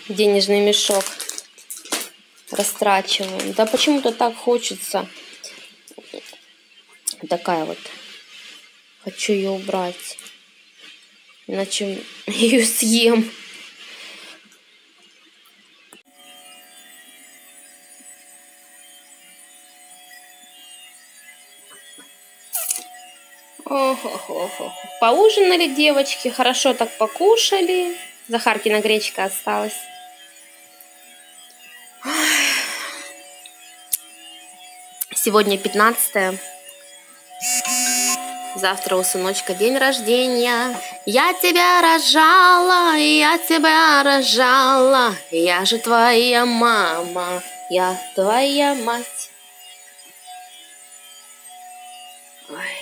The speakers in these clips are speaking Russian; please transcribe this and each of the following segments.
денежный мешок растрачиваем. Да почему-то так хочется. Такая вот. Хочу ее убрать. Иначе ее съем. Ох. Поужинали девочки, хорошо так покушали. Захаркина гречка осталась. Сегодня 15-е. Завтра у сыночка день рождения. Я тебя рожала, я же твоя мама, я твоя мать. Ой.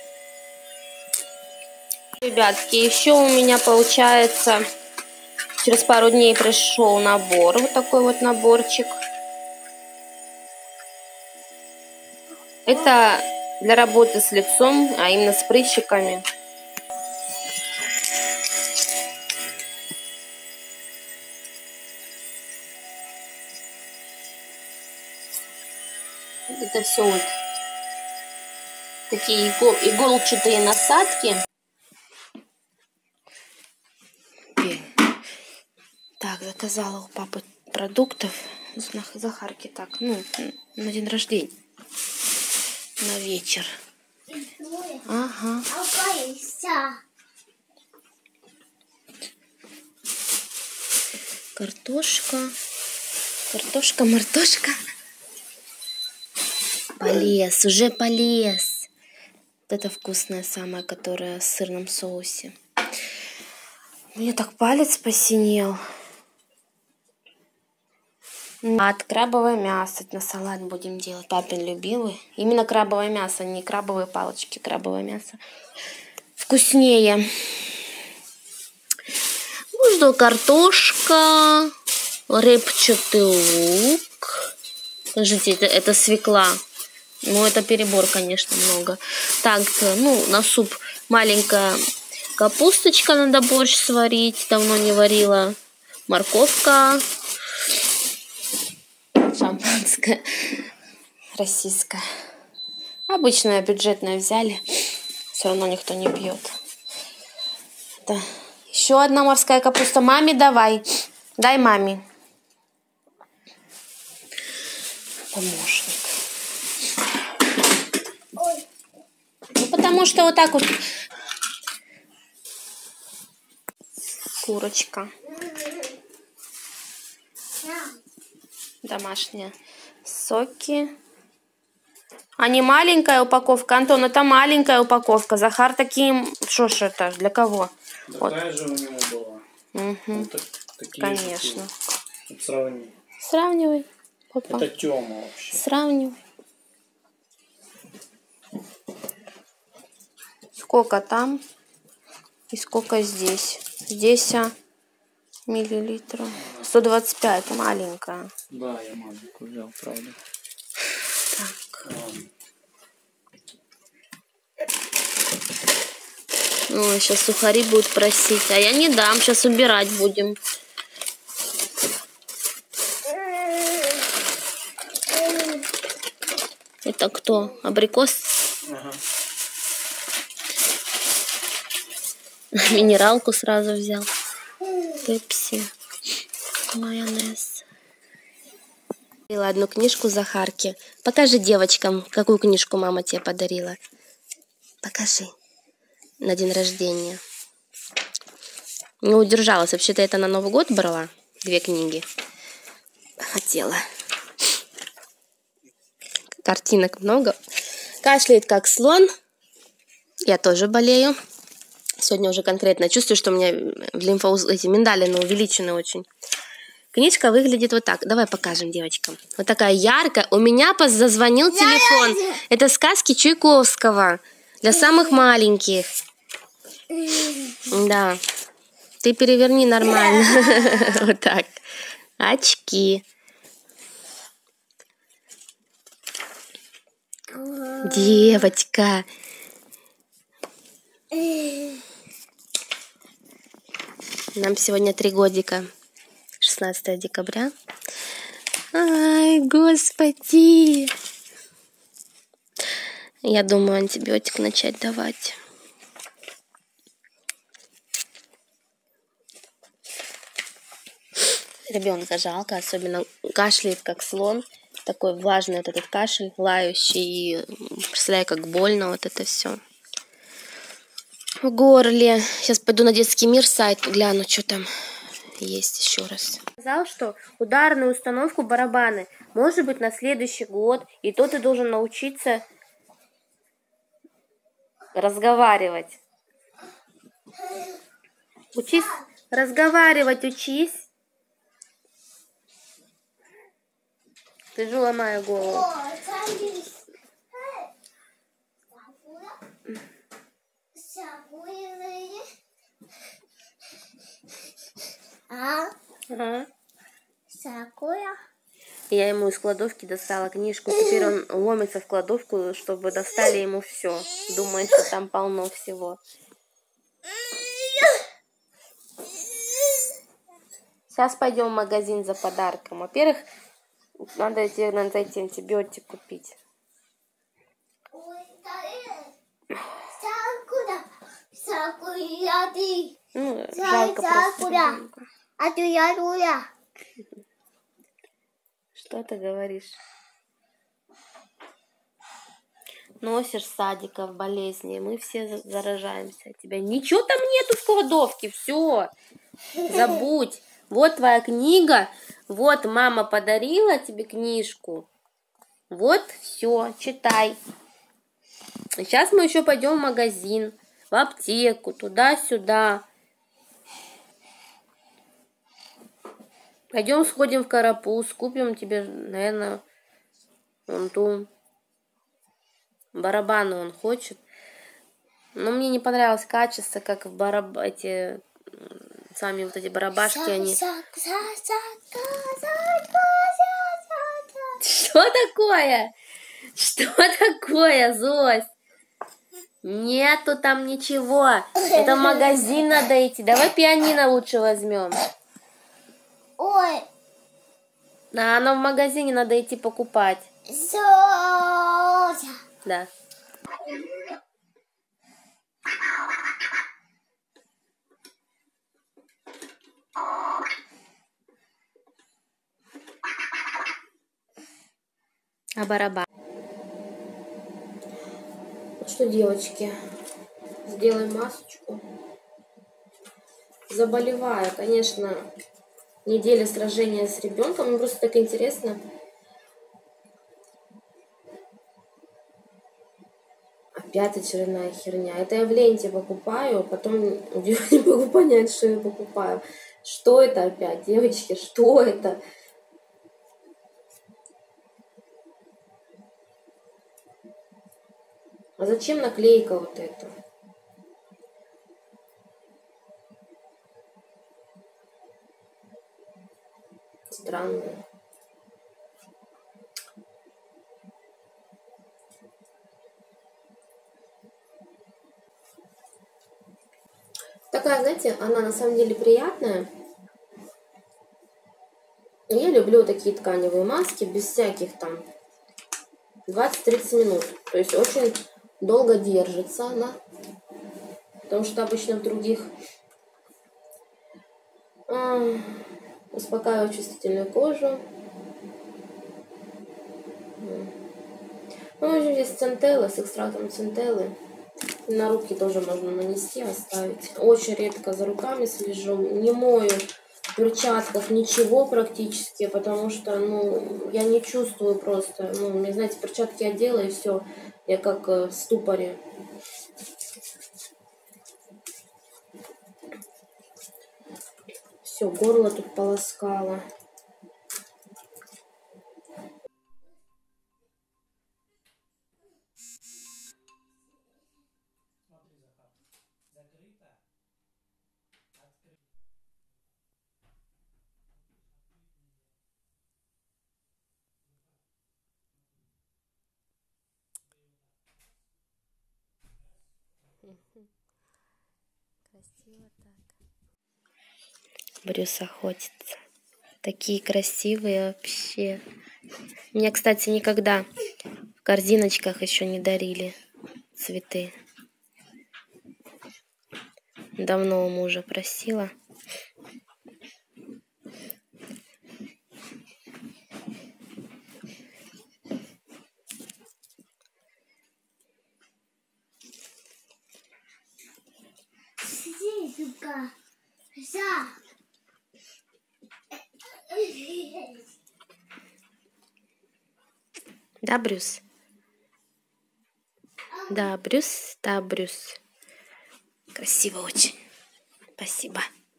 Ребятки, еще у меня получается через пару дней пришел набор. Вот такой вот наборчик. Это для работы с лицом, а именно с прыщиками. Это все вот такие иголчатые насадки. Так, заказала у папы продуктов. Захарке так, ну, на день рождения. На вечер. Ага. Картошка. Мартошка. Полез, уже полез. Вот это вкусная самая, которая в сырном соусе. Мне так палец посинел. От крабовое мясо на салат будем делать. Папин любимый. Именно крабовое мясо, не крабовые палочки. Крабовое мясо вкуснее. Жду картошка, репчатый лук. Скажите, это свекла. Ну, это перебор, конечно, много. Так, ну, на суп маленькая капусточка, надо борщ сварить. Давно не варила. Морковка. Шампанское. Российское. Обычное, бюджетное взяли. Все равно никто не пьет. Это еще одна морская капуста. Маме давай. Дай маме. Помощник. Ну, потому что вот так вот. Курочка. Домашние соки. А не маленькая упаковка. Антон, это маленькая упаковка. Захар таким... Что ж это? Для кого? Такая вот же у него была. Угу. Вот Конечно. Вот сравни. Сравнивай. Папа. Это Тёма вообще. Сравнивай. Сколько там и сколько здесь? Здесь миллилитров. 125, маленькая. Да, я маленькую взял, правда. Так. Ну, сейчас сухари будут просить. А я не дам, сейчас убирать будем. Это кто? Абрикос? Ага. Минералку сразу взял. Пепси. Майонез. Подарила одну книжку Захарке. Покажи девочкам, какую книжку мама тебе подарила. Покажи. На день рождения. Не удержалась. Вообще-то это на Новый год брала. 2 книги. Хотела. Картинок много. Кашляет как слон. Я тоже болею. Сегодня уже конкретно чувствую, что у меня эти миндалины увеличены очень. Книжка выглядит вот так. Давай покажем девочкам. Вот такая яркая. У меня зазвонил телефон. Это сказки Чайковского. Для самых маленьких. Да. Ты переверни нормально. Вот так. Очки. Девочка. Нам сегодня 3 годика. 16 декабря. Ай, господи! Я думаю, антибиотик начать давать. Ребенка жалко, особенно кашляет, как слон. Такой влажный вот этот кашель, лающий. И представляю, как больно вот это все. В горле. Сейчас пойду на детский мир сайт, гляну, что там есть еще раз. Сказал, что ударную установку барабаны может быть на следующий год. И то ты должен научиться разговаривать. Учись разговаривать, учись. Ты же ломаю голову. Ага. Я ему из кладовки достала книжку. Теперь он ломится в кладовку, чтобы достали ему все. Думает, что там полно всего. Сейчас пойдем в магазин за подарком. Во-первых, надо зайти антибиотик купить. Ну, жалко просто. Что ты говоришь? Носишь садиков, болезни, мы все заражаемся от тебя. Ничего там нету в кладовке, все, забудь. Вот твоя книга, вот мама подарила тебе книжку. Вот, все, читай. Сейчас мы еще пойдем в магазин, в аптеку, туда-сюда. Пойдем сходим в Карапуз, купим тебе, наверное, вон ту барабаны он хочет. Но мне не понравилось качество, как в эти сами вот эти барабашки, они... Что такое? Что такое, Зось? Нету там ничего. Это в магазин надо идти. Давай пианино лучше возьмем. Ой. А оно в магазине надо идти покупать. Да. А барабан? Ну что, девочки, сделаем масочку. Заболеваю, конечно, неделя сражения с ребенком. Мне просто так интересно. Опять очередная херня. Это я в ленте покупаю, потом не могу понять, что я покупаю. Что это опять, девочки, что это? А зачем наклейка вот эта? Странная. Такая, знаете, она на самом деле приятная. Я люблю такие тканевые маски без всяких там 20-30 минут. То есть очень долго держится она. Потому что обычно в других успокаиваю чувствительную кожу. Ну, в общем, здесь центелла с экстрактом центеллы. На руки тоже можно нанести, оставить. Очень редко за руками слежу. Не мою в перчатках ничего практически, потому что, ну, я не чувствую просто. Ну, мне, знаете, перчатки одела и все. Я как в ступоре. Все, горло тут полоскало. Красиво так. Брюс охотится. Такие красивые вообще. Мне, кстати, никогда в корзиночках еще не дарили цветы. Давно у мужа просила. Да, Брюс? Да, Брюс, да, Брюс. Красиво очень. Спасибо.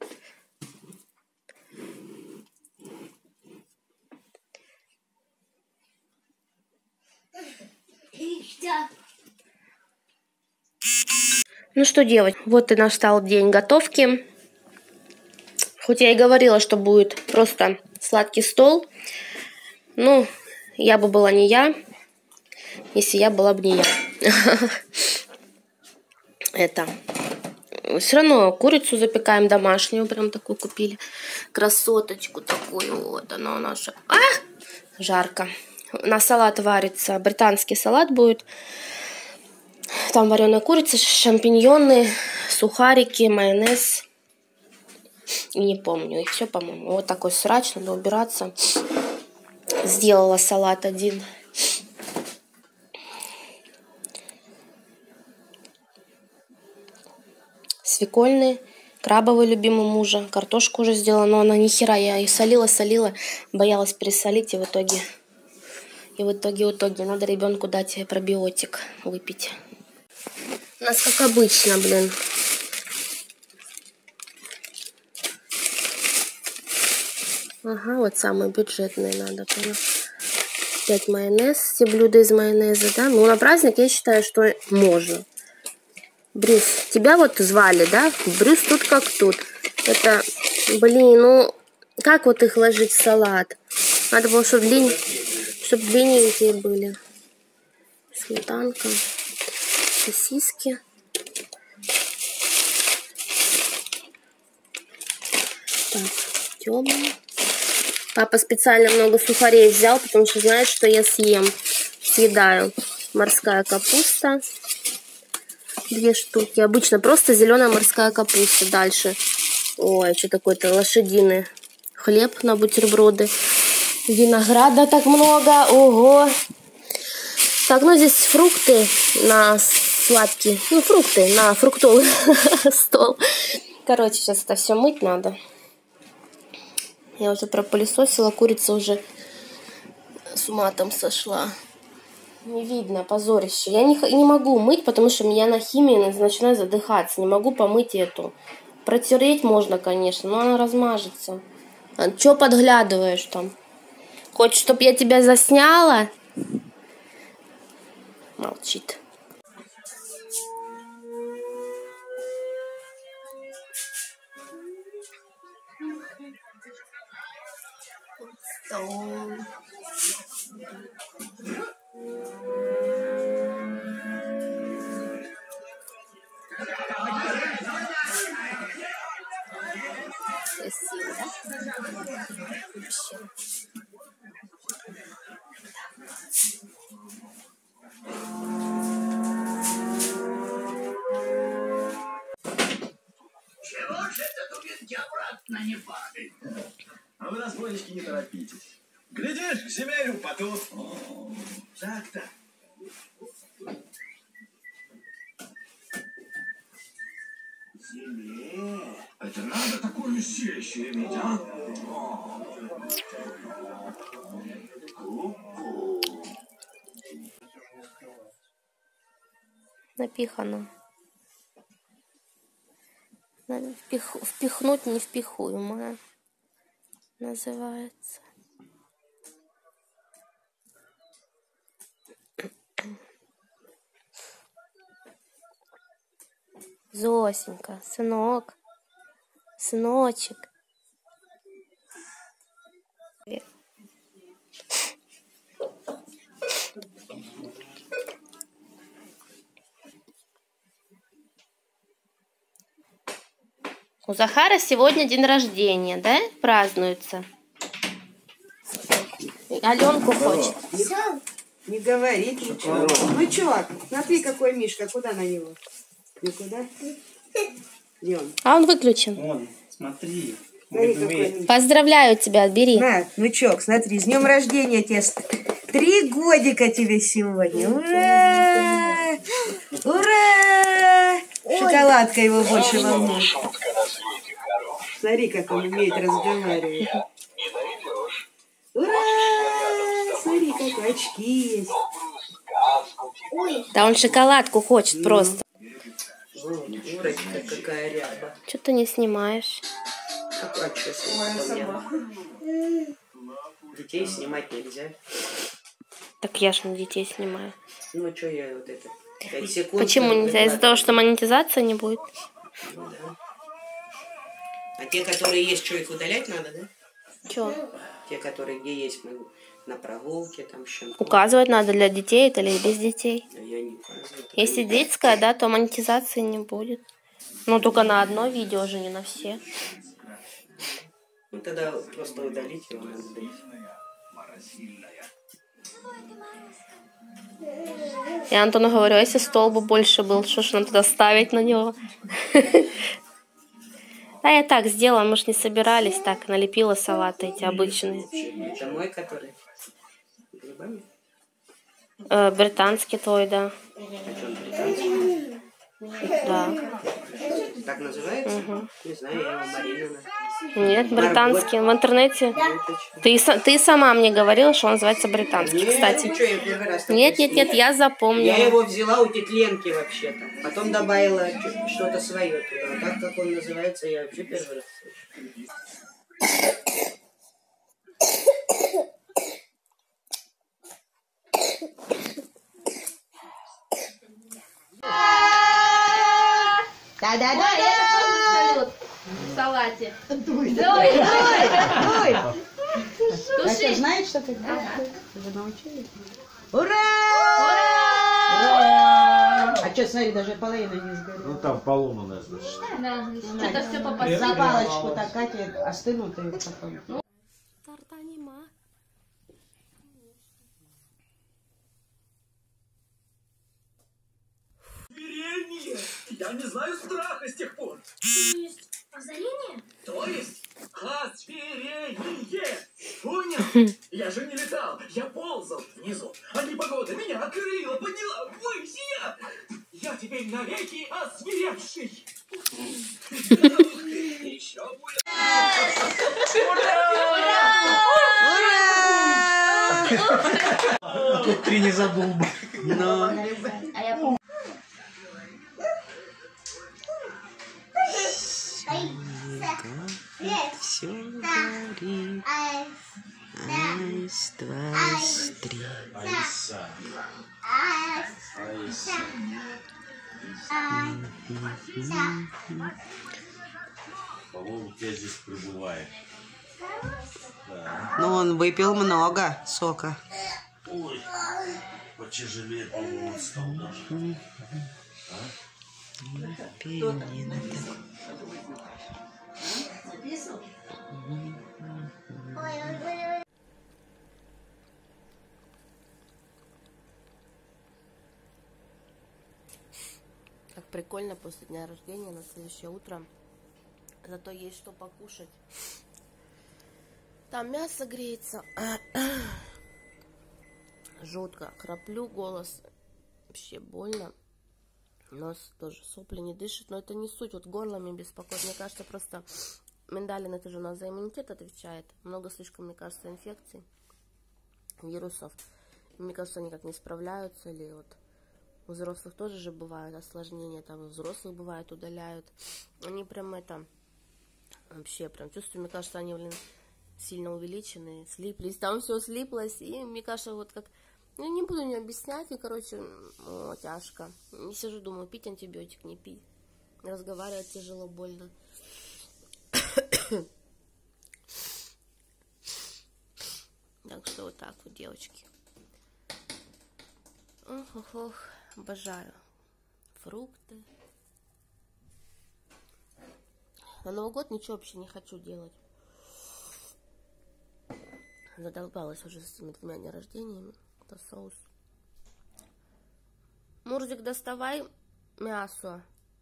Ну что делать? Вот и настал день готовки. Хоть я и говорила, что будет просто сладкий стол. Ну, я бы была не я, если я была бы не я. Это. Все равно курицу запекаем домашнюю, прям такую купили. Красоточку такую. Вот она наша. Жарко. На салат варится. Британский салат будет. Там вареная курица, шампиньоны, сухарики, майонез. И не помню. И все, по-моему. Вот такой срач, надо убираться. Сделала салат один. Свекольный, крабовый, любимый мужа. Картошку уже сделала, но она ни хера. Я ее солила, боялась пересолить, и в итоге надо ребенку дать пробиотик выпить. У нас как обычно, блин. Ага, вот самые бюджетные надо, понял. Взять майонез, все блюда из майонеза, да? Ну, на праздник я считаю, что можно. Брюс, тебя вот звали, да? Брюс тут как тут. Это, блин, ну, как вот их ложить в салат? Надо было, чтобы длинненькие были. Сметанка, сосиски. Так, темный. Папа специально много сухарей взял, потому что знает, что я съедаю. Морская капуста. 2 штуки. Обычно просто зеленая морская капуста. Дальше. Ой, что такое-то? Лошадиный хлеб на бутерброды. Винограда так много. Ого. Так, ну здесь фрукты на сладкие. Ну, фрукты на фруктовый стол. Короче, сейчас это все мыть надо. Я уже пропылесосила, курица уже с ума там сошла. Не видно, позорище. Я не могу мыть, потому что я на химии начинаю задыхаться. Не могу помыть эту. Протереть можно, конечно, но она размажется. А чё подглядываешь там? Хочешь, чтоб я тебя засняла? Молчит. Красиво, да? Вообще. Чего же это тут обратно не падает? А вы, разбойнички, не торопитесь. Глядишь, к земель упадут. Так-то. Земле? Это надо такую сещу иметь, а? Напихано. Надо впихнуть невпихуемое. Называется. Зосенька, сынок, сыночек. У Захара сегодня день рождения, да? Празднуется. Аленку хочет. Все. Не говорит ничего. Ну чё, смотри, какой Мишка, куда на него? Никуда? Где он? А он выключен. Вон, смотри. Смотри, какой Медведь. Мишка. Поздравляю тебя, бери. На, внучок, смотри, с днем рождения тебе. 3 годика тебе сегодня. Ура! Ура! Шоколадка его больше волнует. Смотри, как он умеет разговаривать. Ура! Смотри, какие очки есть. Ой. Да он шоколадку хочет просто. Дурочка какая ряба. Что ты не снимаешь? А детей снимать нельзя. Так я ж на детей снимаю. Ну, что я вот это... 5 секунд. Почему нельзя? Из-за того, что монетизация не будет? Ну, да. А те, которые есть, что их удалять надо, да? Че? Те, которые где есть, мы на прогулке, там с чем-то. Указывать надо для детей это или без детей. А я не указываю. Если детская, да, то монетизации не будет. Ну, только на одно видео же, не на все. Ну, тогда просто удалить его надо. Я Антону говорю, а если стол бы больше был, что ж нам тогда ставить на него? Да, я так сделала, мы ж не собирались, так, налепила салаты эти обычные. Это мой, который с грибами? Британский твой, да. Причем британский? Да. Так называется? Угу. Не знаю, я его Марина. Нет, британский. В интернете. Ты сама мне говорила, что он называется британский, кстати. Ничего, я первый раз такой Нет, слышу. я запомнила. Я его взяла у тетленки вообще-то. Потом добавила что-то свое туда. А так как он называется, я вообще первый раз слышу. Салют в салате. Настя знает, что ты делаешь? Уже научились? Ура! А что, смотри, даже половина не сгорела. Ну там полуну надо. Что-то все За палочку так, Катя, остынут и потом. Торта нема. Смирение! Я не знаю страха с тех пор. Озарение? То есть озверение. Понял? Я же не летал, я ползал внизу. А непогода меня окрыла, подняла ввысь, и я теперь навеки озверевший. Еще будет. Тут 3 не забыл бы. Но... А я помню. Все горит. Раз, два, три. Алиса. Алиса. По-моему, тебя здесь прибывает. Да. Ну, он выпил много сока. Ой, потяжелее, по-моему, стал даже. Пианино такое. Как прикольно после дня рождения на следующее утро. Зато есть что покушать. Там мясо греется. Жутко. Храплю, голос вообще больно. Нос тоже, сопли не дышит. Но это не суть. Вот горло мне беспокоит. Мне кажется, просто миндалин, это же у нас за иммунитет отвечает. Много слишком, мне кажется, инфекций, вирусов. Мне кажется, они как не справляются. Или вот у взрослых тоже же бывают осложнения. Там у взрослых бывает, удаляют. Они прям это... Вообще, прям чувствую, мне кажется, они, блин, сильно увеличены, слиплись. Там все слиплось. И мне кажется, вот как... Я не буду не объяснять, и, короче, тяжко. Не сижу, думаю, пить антибиотик, не пить. Разговаривать тяжело, больно. Так что вот так вот, девочки. Ох, обожаю фрукты. На Новый год ничего вообще не хочу делать. Задолбалась уже с этими 2 днями рождениями. Это соус. Мурзик, доставай мясо.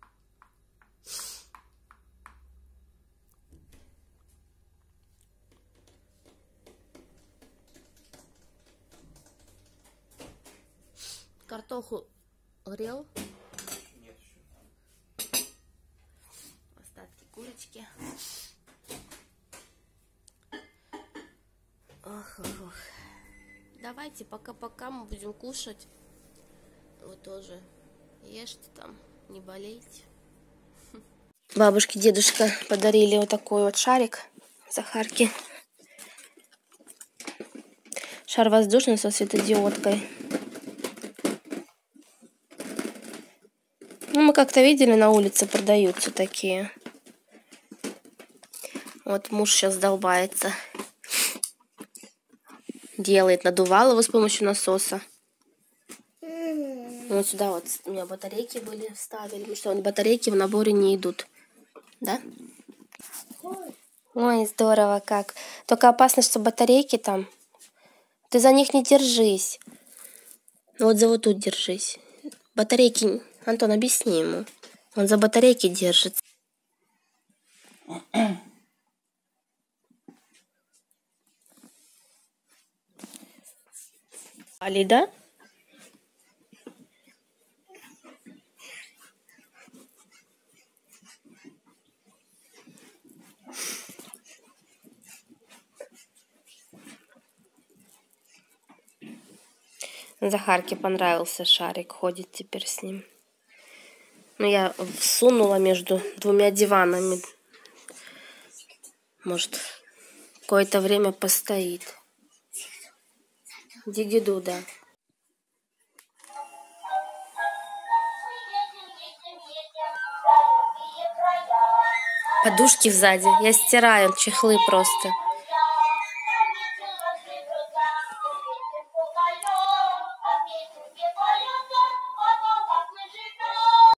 Картоху грел. Нет еще. Остатки курочки. Ох, ох, ох. Давайте, пока-пока мы будем кушать. Вы тоже ешьте там, не болейте. Бабушке, дедушка подарили вот такой вот шарик Захарке. Шар воздушный со светодиодкой. Ну, мы как-то видели, на улице продаются такие. Вот муж сейчас долбается. Делает, надувал его с помощью насоса. Вот сюда вот у меня батарейки были, вставили. Потому что батарейки в наборе не идут. Да? Ой, здорово как. Только опасно, что батарейки там. Ты за них не держись. Вот за вот тут держись. Батарейки... Антон, объясни ему. Он за батарейки держится. Али, да? Захарке понравился шарик, ходит теперь с ним. Ну, я всунула между 2 диванами. Может, какое-то время постоит. Дигиду, да. Подушки сзади. Я стираю чехлы просто.